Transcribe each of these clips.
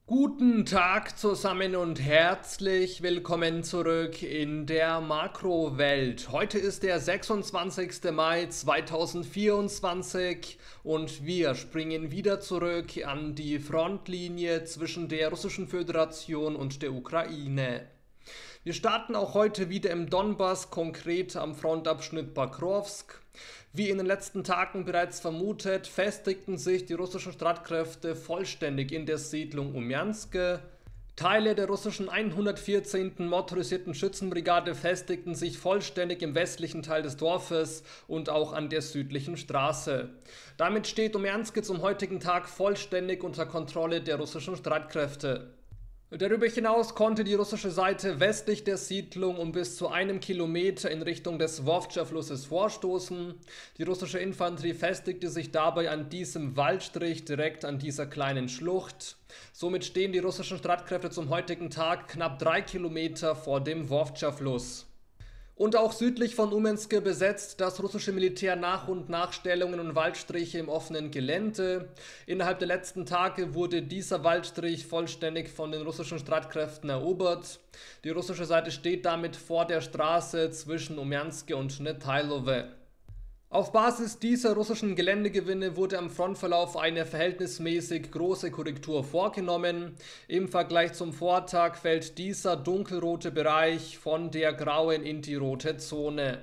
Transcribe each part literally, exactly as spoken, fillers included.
Guten Tag zusammen und herzlich willkommen zurück in der Makrowelt. Heute ist der sechsundzwanzigste Mai zweitausendvierundzwanzig und wir springen wieder zurück an die Frontlinie zwischen der Russischen Föderation und der Ukraine. Wir starten auch heute wieder im Donbass, konkret am Frontabschnitt Bakrowsk. Wie in den letzten Tagen bereits vermutet, festigten sich die russischen Streitkräfte vollständig in der Siedlung Umjanske. Teile der russischen hundertvierzehnten Motorisierten Schützenbrigade festigten sich vollständig im westlichen Teil des Dorfes und auch an der südlichen Straße. Damit steht Umjanske zum heutigen Tag vollständig unter Kontrolle der russischen Streitkräfte. Darüber hinaus konnte die russische Seite westlich der Siedlung um bis zu einem Kilometer in Richtung des Wowtscha-Flusses vorstoßen. Die russische Infanterie festigte sich dabei an diesem Waldstrich direkt an dieser kleinen Schlucht. Somit stehen die russischen Streitkräfte zum heutigen Tag knapp drei Kilometer vor dem Wowtscha-Fluss. Und auch südlich von Umenske besetzt das russische Militär nach und nach Stellungen und Waldstriche im offenen Gelände. Innerhalb der letzten Tage wurde dieser Waldstrich vollständig von den russischen Streitkräften erobert. Die russische Seite steht damit vor der Straße zwischen Umjanske und Netailove. Auf Basis dieser russischen Geländegewinne wurde am Frontverlauf eine verhältnismäßig große Korrektur vorgenommen. Im Vergleich zum Vortag fällt dieser dunkelrote Bereich von der grauen in die rote Zone.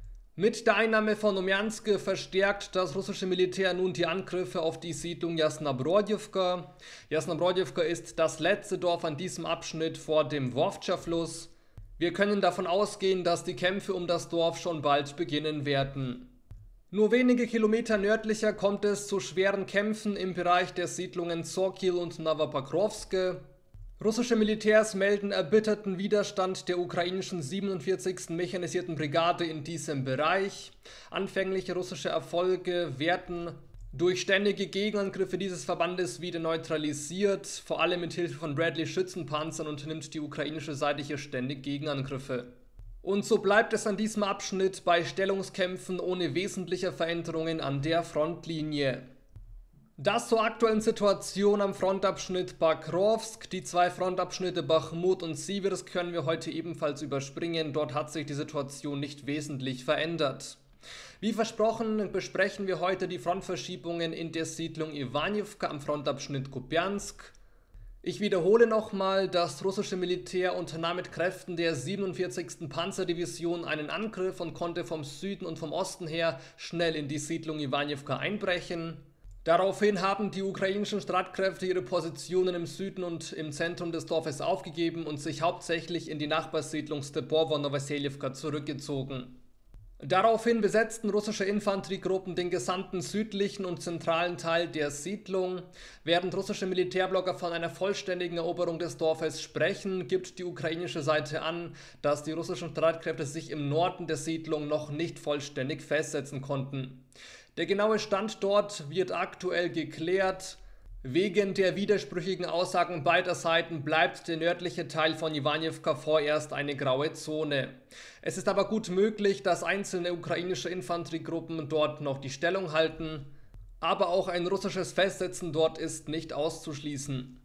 Mit der Einnahme von Umjanske verstärkt das russische Militär nun die Angriffe auf die Siedlung Jasnabrodjewka. Jasnabrodjewka ist das letzte Dorf an diesem Abschnitt vor dem Wowtscha-Fluss. Wir können davon ausgehen, dass die Kämpfe um das Dorf schon bald beginnen werden. Nur wenige Kilometer nördlicher kommt es zu schweren Kämpfen im Bereich der Siedlungen Sokil und Nowopakrowske. Russische Militärs melden erbitterten Widerstand der ukrainischen siebenundvierzigsten Mechanisierten Brigade in diesem Bereich. Anfängliche russische Erfolge werden durch ständige Gegenangriffe dieses Verbandes wieder neutralisiert. Vor allem mit Hilfe von Bradley-Schützenpanzern unternimmt die ukrainische Seite hier ständig Gegenangriffe. Und so bleibt es an diesem Abschnitt bei Stellungskämpfen ohne wesentliche Veränderungen an der Frontlinie. Das zur aktuellen Situation am Frontabschnitt Bakrowsk. Die zwei Frontabschnitte Bachmut und Siversk können wir heute ebenfalls überspringen. Dort hat sich die Situation nicht wesentlich verändert. Wie versprochen besprechen wir heute die Frontverschiebungen in der Siedlung Iwanivka am Frontabschnitt Kupiansk. Ich wiederhole nochmal, das russische Militär unternahm mit Kräften der siebenundvierzigsten Panzerdivision einen Angriff und konnte vom Süden und vom Osten her schnell in die Siedlung Iwanivka einbrechen. Daraufhin haben die ukrainischen Streitkräfte ihre Positionen im Süden und im Zentrum des Dorfes aufgegeben und sich hauptsächlich in die Nachbarsiedlung Stepowo-Novoseljewka zurückgezogen. Daraufhin besetzten russische Infanteriegruppen den gesamten südlichen und zentralen Teil der Siedlung. Während russische Militärblogger von einer vollständigen Eroberung des Dorfes sprechen, gibt die ukrainische Seite an, dass die russischen Streitkräfte sich im Norden der Siedlung noch nicht vollständig festsetzen konnten. Der genaue Standort wird aktuell geklärt. Wegen der widersprüchigen Aussagen beider Seiten bleibt der nördliche Teil von Iwanivka vorerst eine graue Zone. Es ist aber gut möglich, dass einzelne ukrainische Infanteriegruppen dort noch die Stellung halten, aber auch ein russisches Festsetzen dort ist nicht auszuschließen.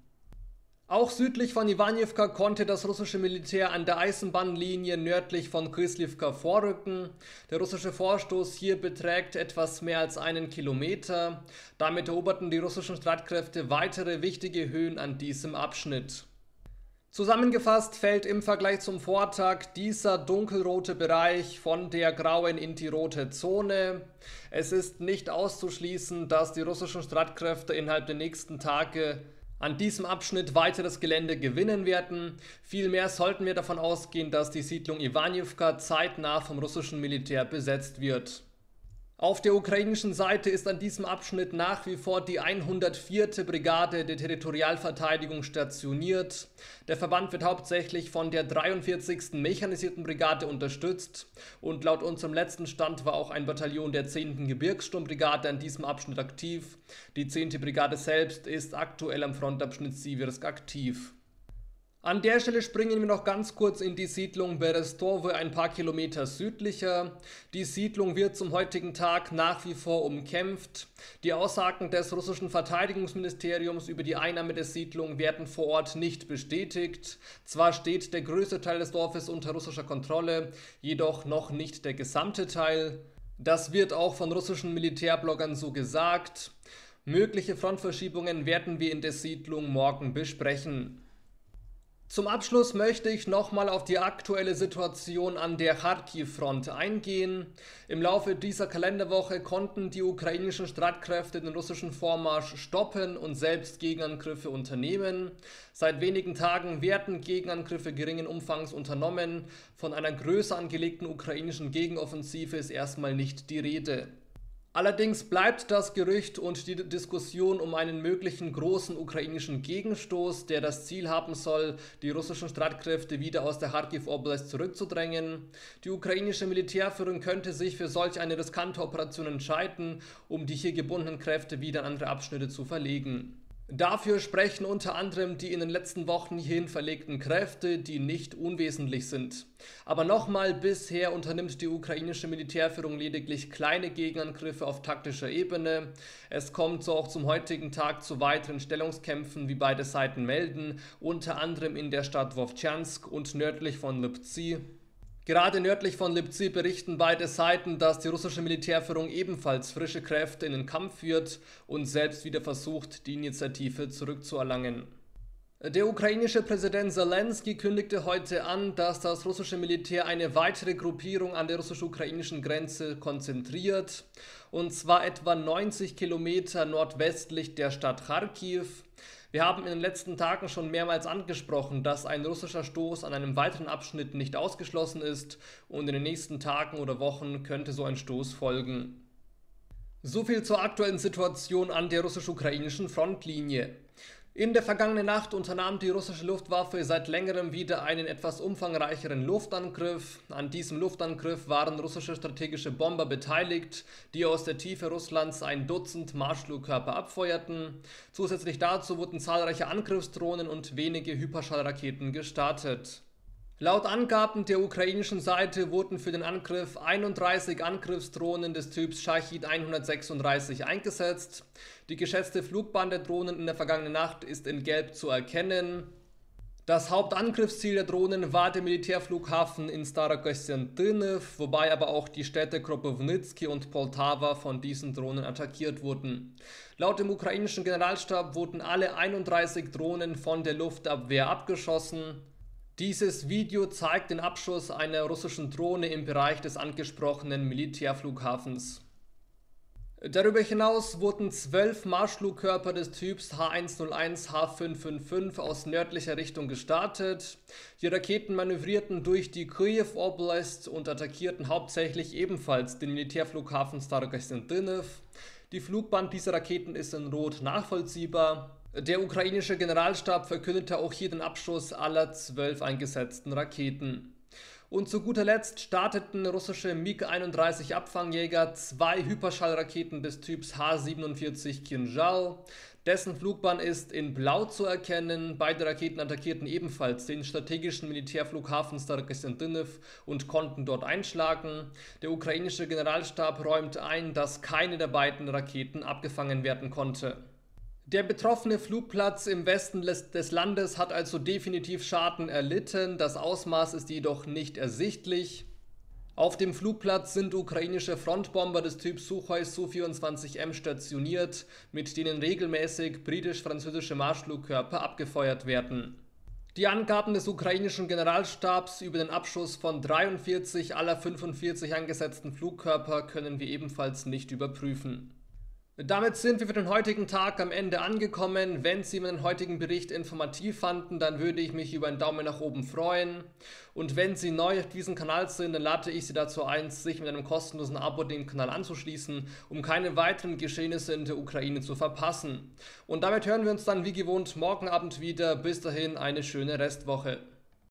Auch südlich von Iwanivka konnte das russische Militär an der Eisenbahnlinie nördlich von Kyslivka vorrücken. Der russische Vorstoß hier beträgt etwas mehr als einen Kilometer. Damit eroberten die russischen Streitkräfte weitere wichtige Höhen an diesem Abschnitt. Zusammengefasst fällt im Vergleich zum Vortag dieser dunkelrote Bereich von der grauen in die rote Zone. Es ist nicht auszuschließen, dass die russischen Streitkräfte innerhalb der nächsten Tage an diesem Abschnitt weiteres Gelände gewinnen werden. Vielmehr sollten wir davon ausgehen, dass die Siedlung Iwanivka zeitnah vom russischen Militär besetzt wird. Auf der ukrainischen Seite ist an diesem Abschnitt nach wie vor die hundertvierte Brigade der Territorialverteidigung stationiert. Der Verband wird hauptsächlich von der dreiundvierzigsten Mechanisierten Brigade unterstützt und laut unserem letzten Stand war auch ein Bataillon der zehnten Gebirgssturmbrigade an diesem Abschnitt aktiv. Die zehnte Brigade selbst ist aktuell am Frontabschnitt Siversk aktiv. An der Stelle springen wir noch ganz kurz in die Siedlung Berestowo ein paar Kilometer südlicher. Die Siedlung wird zum heutigen Tag nach wie vor umkämpft. Die Aussagen des russischen Verteidigungsministeriums über die Einnahme der Siedlung werden vor Ort nicht bestätigt. Zwar steht der größte Teil des Dorfes unter russischer Kontrolle, jedoch noch nicht der gesamte Teil. Das wird auch von russischen Militärbloggern so gesagt. Mögliche Frontverschiebungen werden wir in der Siedlung morgen besprechen. Zum Abschluss möchte ich nochmal auf die aktuelle Situation an der Charkiw-Front eingehen. Im Laufe dieser Kalenderwoche konnten die ukrainischen Streitkräfte den russischen Vormarsch stoppen und selbst Gegenangriffe unternehmen. Seit wenigen Tagen werden Gegenangriffe geringen Umfangs unternommen. Von einer größer angelegten ukrainischen Gegenoffensive ist erstmal nicht die Rede. Allerdings bleibt das Gerücht und die Diskussion um einen möglichen großen ukrainischen Gegenstoß, der das Ziel haben soll, die russischen Streitkräfte wieder aus der Charkiw-Oblast zurückzudrängen. Die ukrainische Militärführung könnte sich für solch eine riskante Operation entscheiden, um die hier gebundenen Kräfte wieder in andere Abschnitte zu verlegen. Dafür sprechen unter anderem die in den letzten Wochen hierhin verlegten Kräfte, die nicht unwesentlich sind. Aber nochmal, bisher unternimmt die ukrainische Militärführung lediglich kleine Gegenangriffe auf taktischer Ebene. Es kommt so auch zum heutigen Tag zu weiteren Stellungskämpfen, wie beide Seiten melden, unter anderem in der Stadt Wowtschansk und nördlich von Lipzy. Gerade nördlich von Lipzy berichten beide Seiten, dass die russische Militärführung ebenfalls frische Kräfte in den Kampf führt und selbst wieder versucht, die Initiative zurückzuerlangen. Der ukrainische Präsident Zelensky kündigte heute an, dass das russische Militär eine weitere Gruppierung an der russisch-ukrainischen Grenze konzentriert, und zwar etwa neunzig Kilometer nordwestlich der Stadt Charkiw. Wir haben in den letzten Tagen schon mehrmals angesprochen, dass ein russischer Stoß an einem weiteren Abschnitt nicht ausgeschlossen ist und in den nächsten Tagen oder Wochen könnte so ein Stoß folgen. Soviel zur aktuellen Situation an der russisch-ukrainischen Frontlinie. In der vergangenen Nacht unternahm die russische Luftwaffe seit längerem wieder einen etwas umfangreicheren Luftangriff. An diesem Luftangriff waren russische strategische Bomber beteiligt, die aus der Tiefe Russlands ein Dutzend Marschflugkörper abfeuerten. Zusätzlich dazu wurden zahlreiche Angriffsdrohnen und wenige Hyperschallraketen gestartet. Laut Angaben der ukrainischen Seite wurden für den Angriff einunddreißig Angriffsdrohnen des Typs Schachid hundertsechsunddreißig eingesetzt. Die geschätzte Flugbahn der Drohnen in der vergangenen Nacht ist in Gelb zu erkennen. Das Hauptangriffsziel der Drohnen war der Militärflughafen in Starokostjantyny, wobei aber auch die Städte Kropyvnytski und Poltawa von diesen Drohnen attackiert wurden. Laut dem ukrainischen Generalstab wurden alle einunddreißig Drohnen von der Luftabwehr abgeschossen. Dieses Video zeigt den Abschuss einer russischen Drohne im Bereich des angesprochenen Militärflughafens. Darüber hinaus wurden zwölf Marschflugkörper des Typs H hunderteins H fünfhundertfünfundfünfzig aus nördlicher Richtung gestartet. Die Raketen manövrierten durch die Kyiv-Oblast und attackierten hauptsächlich ebenfalls den Militärflughafen Starokostjantyny. Die Flugbahn dieser Raketen ist in Rot nachvollziehbar. Der ukrainische Generalstab verkündete auch hier den Abschuss aller zwölf eingesetzten Raketen. Und zu guter Letzt starteten russische MiG einunddreißig Abfangjäger zwei Hyperschallraketen des Typs H siebenundvierzig Kinjal. Dessen Flugbahn ist in Blau zu erkennen. Beide Raketen attackierten ebenfalls den strategischen Militärflughafen Starokostjantyny und konnten dort einschlagen. Der ukrainische Generalstab räumt ein, dass keine der beiden Raketen abgefangen werden konnte. Der betroffene Flugplatz im Westen des Landes hat also definitiv Schaden erlitten, das Ausmaß ist jedoch nicht ersichtlich. Auf dem Flugplatz sind ukrainische Frontbomber des Typs Suchoi S U vierundzwanzig M stationiert, mit denen regelmäßig britisch-französische Marschflugkörper abgefeuert werden. Die Angaben des ukrainischen Generalstabs über den Abschuss von dreiundvierzig aller fünfundvierzig eingesetzten Flugkörper können wir ebenfalls nicht überprüfen. Damit sind wir für den heutigen Tag am Ende angekommen. Wenn Sie meinen heutigen Bericht informativ fanden, dann würde ich mich über einen Daumen nach oben freuen. Und wenn Sie neu auf diesem Kanal sind, dann lade ich Sie dazu ein, sich mit einem kostenlosen Abo dem Kanal anzuschließen, um keine weiteren Geschehnisse in der Ukraine zu verpassen. Und damit hören wir uns dann wie gewohnt morgen Abend wieder. Bis dahin eine schöne Restwoche.